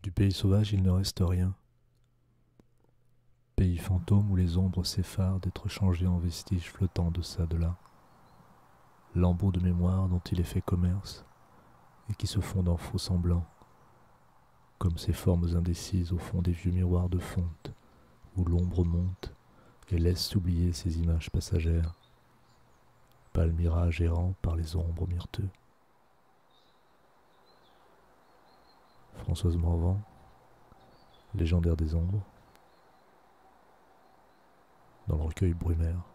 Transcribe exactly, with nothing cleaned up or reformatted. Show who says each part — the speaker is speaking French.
Speaker 1: Du pays sauvage il ne reste rien. Pays fantôme où les ombres s'effarent d'être changées en vestiges flottants de ça, de là. Lambeaux de mémoire dont il est fait commerce et qui se fondent en faux semblants, comme ces formes indécises au fond des vieux miroirs de fonte où l'ombre monte et laisse s'oublier ces images passagères, pâle mirage errant par les ombres myrteux. Françoise Morvan, Légendaire des ombres, dans le recueil Brumaire.